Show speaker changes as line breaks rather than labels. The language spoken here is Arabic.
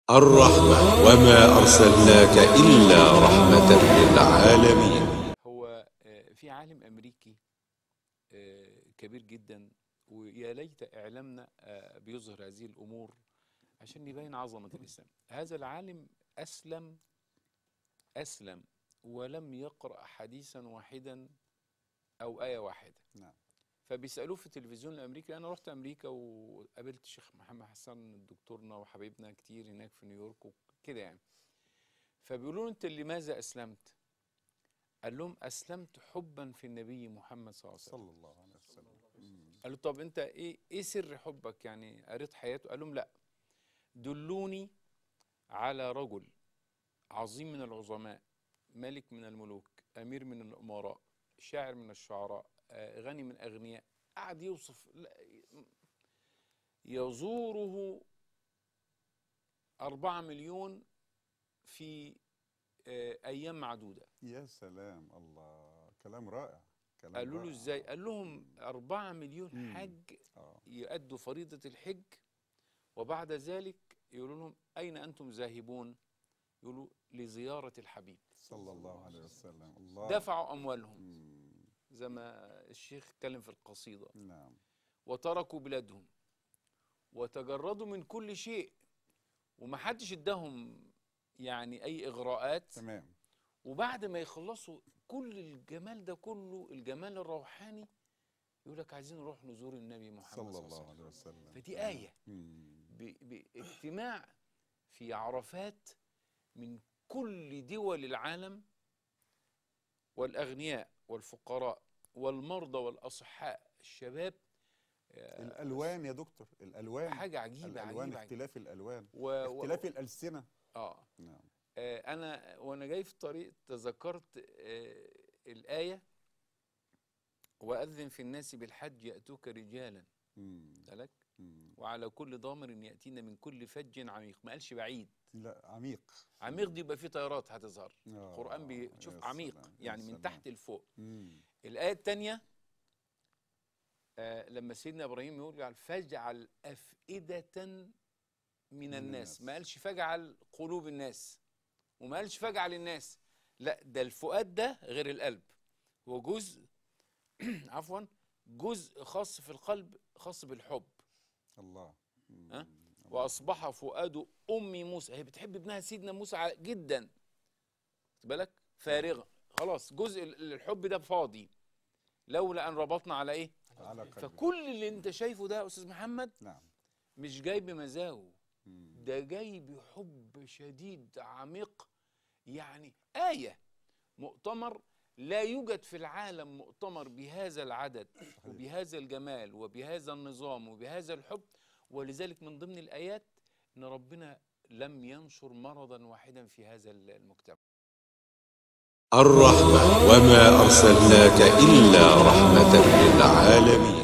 الرحمة وما أرسلناك إلا رحمة للعالمين.
هو في عالم أمريكي كبير جدا، ويا ليت إعلامنا بيظهر هذه الأمور عشان يبين عظمة الإسلام. هذا العالم أسلم ولم يقرأ حديثا واحدا أو آية واحدة.
نعم.
فبيسألوه في التلفزيون الأمريكي. أنا رحت أمريكا وقابلت الشيخ محمد حسن دكتورنا وحبيبنا كتير هناك في نيويورك وكده يعني. فبيقولوا له: أنت لماذا أسلمت؟ قال لهم: أسلمت حبا في النبي محمد صلى الله عليه وسلم. قال له: طب أنت إيه سر حبك؟ يعني قريت حياته؟ قال لهم: لا، دلوني على رجل عظيم من العظماء، ملك من الملوك، أمير من الأمراء، شاعر من الشعراء، غني من أغنياء. قعد يوصف يزوره 4 مليون في أيام معدودة.
يا سلام، الله، كلام رائع.
قالوا له: إزاي؟ قال لهم: 4 مليون حج يؤدوا فريضة الحج، وبعد ذلك يقولوا لهم: أين أنتم ذاهبون؟ يقولوا: لزيارة الحبيب
صلى الله عليه وسلم. الله.
دفعوا أموالهم زي ما الشيخ اتكلم في القصيدة.
نعم.
وتركوا بلادهم وتجردوا من كل شيء، ومحدش اداهم يعني أي إغراءات.
تمام.
وبعد ما يخلصوا كل الجمال ده كله، الجمال الروحاني، يقول لك: عايزين نروح نزور النبي محمد
صلى الله عليه وسلم.
فدي آية باجتماع في عرفات من كل دول العالم، والأغنياء والفقراء والمرضى والأصحاء، الشباب.
الألوان يا دكتور، الألوان
حاجة عجيبة.
الألوان،
عجيبة
اختلاف الألوان، اختلاف الألسنة.
نعم. أنا وأنا جاي في الطريق تذكرت الآية: وأذن في الناس بالحج يأتوك رجالا لك وعلى كل ضامر يأتينا من كل فج عميق. ما قالش بعيد،
لا، عميق.
عميق دي يبقى فيه طيارات هتظهر. القرآن بيشوف عميق، يعني من تحت لفوق. الآية الثانية لما سيدنا إبراهيم يقول: فاجعل أفئدة من الناس. ما قالش فاجعل قلوب الناس، وما قالش فاجعل الناس. لا، ده الفؤاد ده غير القلب، هو جزء عفوا جزء خاص في القلب، خاص بالحب.
الله.
وأصبح فؤاد أم موسى، هي بتحب ابنها سيدنا موسى جدا، خد بالك، فارغة خلاص، جزء الحب ده فاضي، لولا أن ربطنا على إيه؟
على قلبي.
فكل اللي أنت شايفه ده يا أستاذ محمد،
نعم،
مش جاي بمزاجه، ده جاي بحب شديد عميق. يعني آية مؤتمر لا يوجد في العالم مؤتمر بهذا العدد وبهذا الجمال وبهذا النظام وبهذا الحب. ولذلك من ضمن الآيات إن ربنا لم ينشر مرضا واحدا في هذا المجتمع.
الرحمة وما أرسلناك إلا رحمة للعالمين.